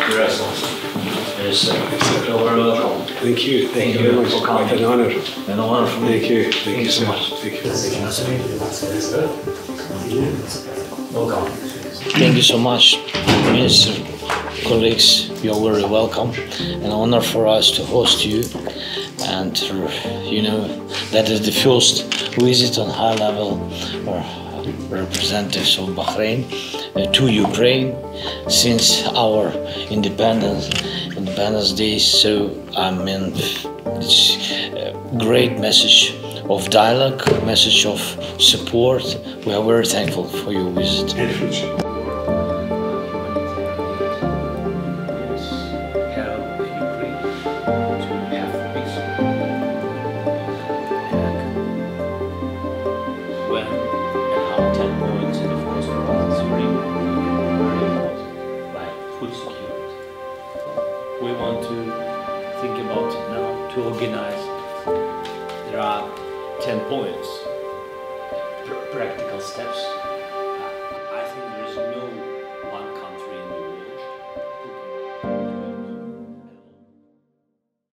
Your Excellency. Yes, sir. You're very welcome. Thank you. Thank you very much. for coming. An honor. An honor for me. Thank you. Thank you so so much. Thank you. Welcome. Thank you so much, Minister, colleagues. You're very welcome. An honor for us to host you. And, you know, that is the first visit on high level representatives of Bahrain to Ukraine since our independence days. So, I mean, it's a great message of dialogue, message of support. We are very thankful for your visit. We want to think about it now to organize. There are 10 points, practical steps